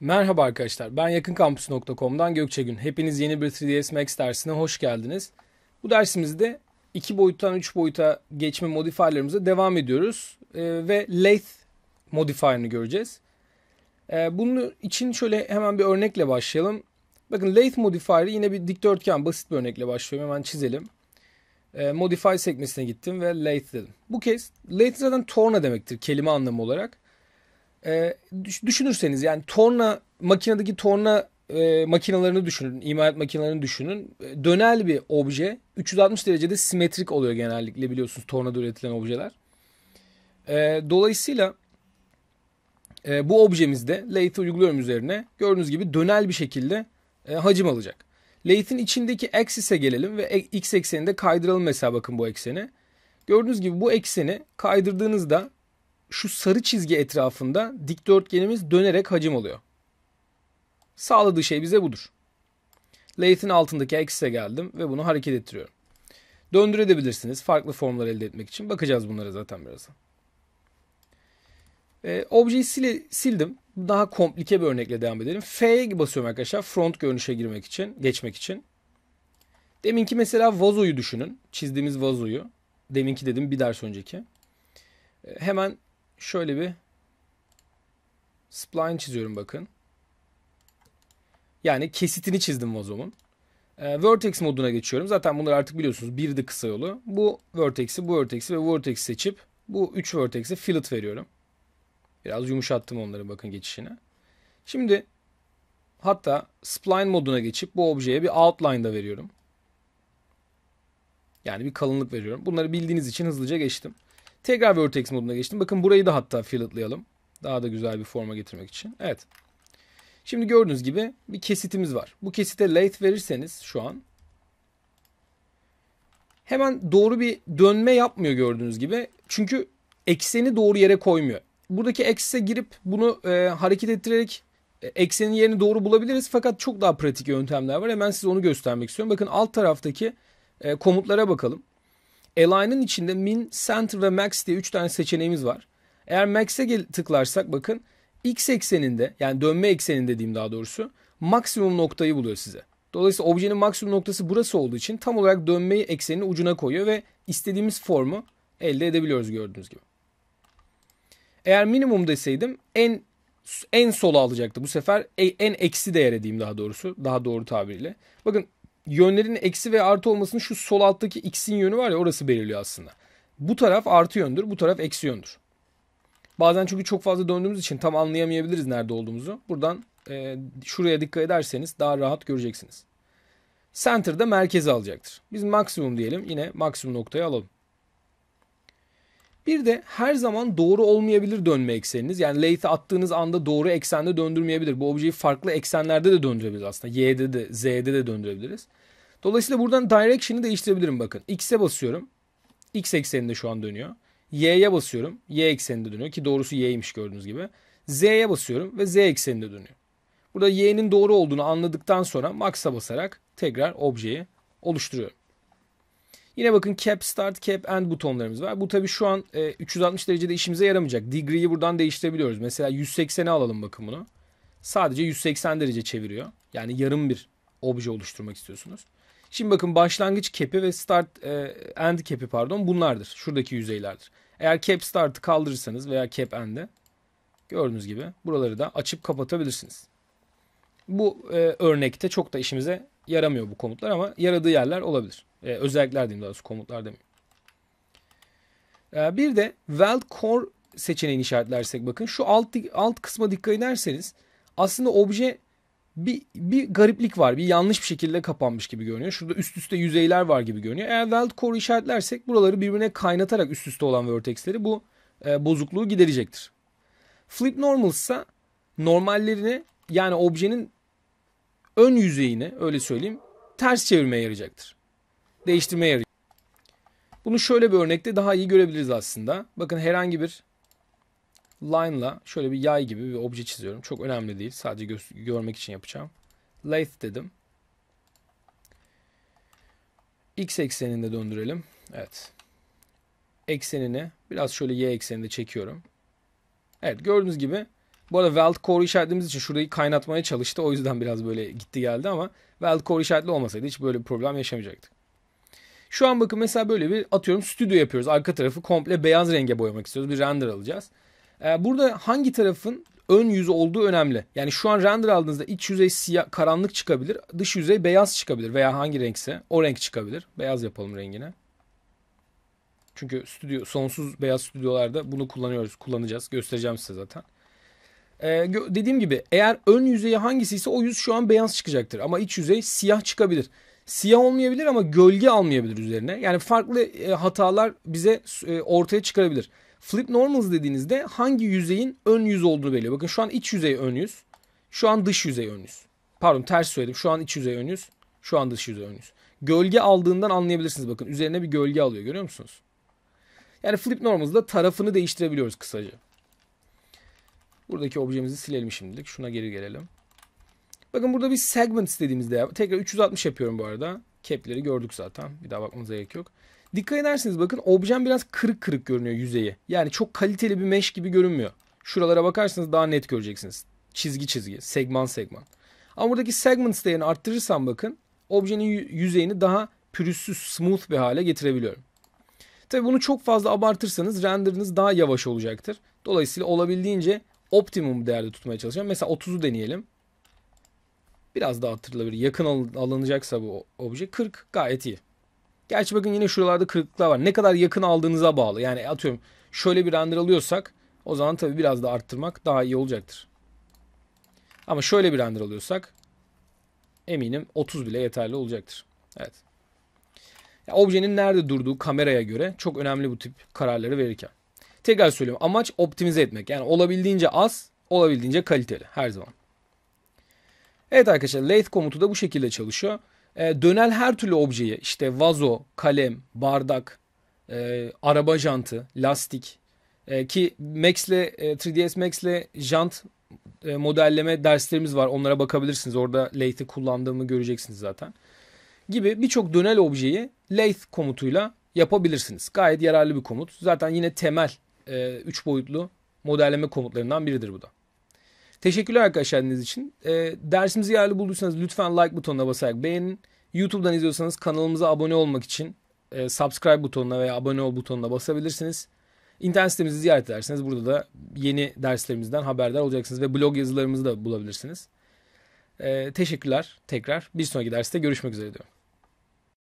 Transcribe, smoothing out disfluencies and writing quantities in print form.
Merhaba arkadaşlar, ben yakınkampüs.com'dan Gökçe Gün. Hepiniz yeni bir 3ds Max dersine hoş geldiniz. Bu dersimizde 2 boyuttan 3 boyuta geçme modifierlerimize devam ediyoruz. Ve lathe modifier'ını göreceğiz. Bunun için şöyle hemen bir örnekle başlayalım. Bakın lathe modifier'ı yine bir dikdörtgen, basit bir örnekle başlıyorum. Hemen çizelim. Modify sekmesine gittim ve lathe dedim. Bu kez lathe zaten torna demektir kelime anlamı olarak. Düşünürseniz yani makinedeki torna makinalarını düşünün, imalat makinelerini düşünün. Dönel bir obje, 360 derecede simetrik oluyor genellikle, biliyorsunuz tornada üretilen objeler. Dolayısıyla bu objemizde lathe uyguluyorum üzerine. Gördüğünüz gibi dönel bir şekilde hacim alacak. Lathe'in içindeki axis'e gelelim ve x ekseninde kaydıralım mesela, bakın bu ekseni. Gördüğünüz gibi bu ekseni kaydırdığınızda şu sarı çizgi etrafında dikdörtgenimiz dönerek hacim alıyor. Sağladığı şey bize budur. Lathe'in altındaki axis'e geldim ve bunu hareket ettiriyorum. Döndürebilirsiniz farklı formlar elde etmek için. Bakacağız bunlara zaten birazdan. Objeyi sildim. Daha komplike bir örnekle devam edelim. F'ye basıyorum arkadaşlar. Front görünüşe geçmek için. Deminki mesela vazoyu düşünün. Çizdiğimiz vazoyu. Deminki dedim, bir ders önceki. Hemen şöyle bir spline çiziyorum, bakın. Yani kesitini çizdim vazomun. Vertex moduna geçiyorum. Zaten bunları artık biliyorsunuz. Bir de kısa yolu. Bu vertex'i ve bu vertex'i seçip bu 3 vertex'e fillet veriyorum. Biraz yumuşattım onları, bakın geçişini. Şimdi hatta spline moduna geçip bu objeye bir outline da veriyorum. Yani bir kalınlık veriyorum. Bunları bildiğiniz için hızlıca geçtim. Tekrar vertex moduna geçtim. Bakın burayı da hatta filletlayalım. Daha da güzel bir forma getirmek için. Evet. Şimdi gördüğünüz gibi bir kesitimiz var. Bu kesite lathe verirseniz şu an hemen doğru bir dönme yapmıyor gördüğünüz gibi. Çünkü ekseni doğru yere koymuyor. Buradaki axis'e girip bunu hareket ettirerek eksenin yerini doğru bulabiliriz. Fakat çok daha pratik yöntemler var. Hemen size onu göstermek istiyorum. Bakın alt taraftaki komutlara bakalım. Align'ın içinde min, center ve max diye 3 tane seçeneğimiz var. Eğer max'e tıklarsak bakın x ekseninde, yani dönme ekseninde diyeyim daha doğrusu, maksimum noktayı buluyor size. Dolayısıyla objenin maksimum noktası burası olduğu için tam olarak dönmeyi eksenin ucuna koyuyor ve istediğimiz formu elde edebiliyoruz gördüğünüz gibi. Eğer minimum deseydim en sola alacaktı. Bu sefer en eksi değere diyeyim daha doğrusu. Daha doğru tabiriyle. Bakın yönlerin eksi ve artı olmasını şu sol alttaki x'in yönü var ya, orası belirliyor aslında. Bu taraf artı yöndür, bu taraf eksi yöndür. Bazen çünkü çok fazla döndüğümüz için tam anlayamayabiliriz nerede olduğumuzu. Buradan şuraya dikkat ederseniz daha rahat göreceksiniz. Center'da merkeze alacaktır. Biz maksimum diyelim. Yine maksimum noktayı alalım. Bir de her zaman doğru olmayabilir dönme ekseniniz. Yani lathe'e attığınız anda doğru eksende döndürmeyebilir. Bu objeyi farklı eksenlerde de döndürebiliriz aslında. Y'de de Z'de de döndürebiliriz. Dolayısıyla buradan direction'ı değiştirebilirim bakın. X'e basıyorum. X ekseninde şu an dönüyor. Y'ye basıyorum. Y ekseninde dönüyor ki doğrusu Y'ymiş gördüğünüz gibi. Z'ye basıyorum ve Z ekseninde dönüyor. Burada Y'nin doğru olduğunu anladıktan sonra Max'a basarak tekrar objeyi oluşturuyorum. Yine bakın cap start, cap end butonlarımız var. Bu tabii şu an 360 derecede işimize yaramayacak. Degree'yi buradan değiştirebiliyoruz. Mesela 180'e alalım bakın bunu. Sadece 180 derece çeviriyor. Yani yarım bir obje oluşturmak istiyorsunuz. Şimdi bakın başlangıç cap'i ve start end cap'i pardon bunlardır. Şuradaki yüzeylerdir. Eğer cap start'ı kaldırırsanız veya cap end'i gördüğünüz gibi buraları da açıp kapatabilirsiniz. Bu örnekte çok da işimize yaramıyor bu komutlar ama yaradığı yerler olabilir. Özellikler diyeyim, daha doğrusu komutlar demeyeyim. Bir de weld core seçeneğini işaretlersek bakın şu alt kısma dikkat ederseniz aslında obje bir gariplik var. Bir yanlış bir şekilde kapanmış gibi görünüyor. Şurada üst üste yüzeyler var gibi görünüyor. Eğer weld core'u işaretlersek buraları birbirine kaynatarak üst üste olan vertexleri bu bozukluğu giderecektir. Flip normal ise normallerini, yani objenin ön yüzeyini öyle söyleyeyim, ters çevirmeye yarayacaktır. Değiştirmeye yarayacak. Bunu şöyle bir örnekte daha iyi görebiliriz aslında. Bakın herhangi bir line'la şöyle bir yay gibi bir obje çiziyorum. Çok önemli değil. Sadece görmek için yapacağım. Lathe dedim. X ekseninde döndürelim. Evet. Eksenini biraz şöyle Y ekseninde çekiyorum. Evet, gördüğünüz gibi Bu arada Weld Core işaretlediğimiz için şurayı kaynatmaya çalıştı. O yüzden biraz böyle gitti geldi ama Weld Core işaretli olmasaydı hiç böyle bir problem yaşamayacaktık. Şu an bakın mesela böyle bir atıyorum stüdyo yapıyoruz. Arka tarafı komple beyaz renge boyamak istiyoruz. Bir render alacağız. Burada hangi tarafın ön yüzü olduğu önemli. Yani şu an render aldığınızda iç yüzey siyah, karanlık çıkabilir. Dış yüzey beyaz çıkabilir. Veya hangi renkse o renk çıkabilir. Beyaz yapalım rengine. Çünkü sonsuz beyaz stüdyolarda bunu kullanacağız. Göstereceğim size zaten. Dediğim gibi eğer ön yüzeyi hangisiyse o yüz şu an beyaz çıkacaktır. Ama iç yüzey siyah çıkabilir. Siyah olmayabilir ama gölge almayabilir üzerine. Yani farklı hatalar bize ortaya çıkarabilir. Flip normals dediğinizde hangi yüzeyin ön yüz olduğunu belirliyor. Bakın şu an iç yüzey ön yüz. Şu an dış yüzey ön yüz. Pardon ters söyledim. Şu an iç yüzey ön yüz. Şu an dış yüzey ön yüz. Gölge aldığından anlayabilirsiniz bakın. Üzerine bir gölge alıyor görüyor musunuz? Yani flip normals'da tarafını değiştirebiliyoruz kısaca. Buradaki objemizi silelim şimdilik. Şuna geri gelelim. Bakın burada bir segment istediğimizde tekrar 360 yapıyorum bu arada. Cap'leri gördük zaten. Bir daha bakmanıza gerek yok. Dikkat ederseniz bakın objem biraz kırık kırık görünüyor yüzeyi. Yani çok kaliteli bir mesh gibi görünmüyor. Şuralara bakarsanız daha net göreceksiniz. Çizgi çizgi, segment segment. Ama buradaki segment değerini arttırırsam bakın objenin yüzeyini daha pürüzsüz, smooth bir hale getirebiliyorum. Tabii bunu çok fazla abartırsanız renderınız daha yavaş olacaktır. Dolayısıyla olabildiğince optimum değerde tutmaya çalışacağım. Mesela 30'u deneyelim. Biraz daha arttırılabilir. Yakın alınacaksa bu obje 40 gayet iyi. Gerçi bakın yine şuralarda kırıklıklar var. Ne kadar yakın aldığınıza bağlı. Yani atıyorum şöyle bir render alıyorsak o zaman tabii biraz da arttırmak daha iyi olacaktır. Ama şöyle bir render alıyorsak eminim 30 bile yeterli olacaktır. Evet. Yani objenin nerede durduğu kameraya göre çok önemli bu tip kararları verirken. Tekrar söylüyorum. Amaç optimize etmek. Yani olabildiğince az, olabildiğince kaliteli. Her zaman. Evet arkadaşlar, lathe komutu da bu şekilde çalışıyor. Dönen her türlü objeyi, işte vazo, kalem, bardak, araba jantı, lastik ki Max'le 3ds Max'le jant modelleme derslerimiz var. Onlara bakabilirsiniz. Orada lathe'i kullandığımı göreceksiniz zaten. Gibi birçok dönel objeyi lathe komutuyla yapabilirsiniz. Gayet yararlı bir komut. Zaten yine temel 3 boyutlu modelleme komutlarından biridir bu da. Teşekkürler arkadaşlar dinlediğiniz için. Dersimizi yararlı bulduysanız lütfen like butonuna basarak beğenin. YouTube'dan izliyorsanız kanalımıza abone olmak için subscribe butonuna veya abone ol butonuna basabilirsiniz. İnternet sitemizi ziyaret ederseniz burada da yeni derslerimizden haberdar olacaksınız ve blog yazılarımızı da bulabilirsiniz. Teşekkürler tekrar. Bir sonraki derste görüşmek üzere diyorum.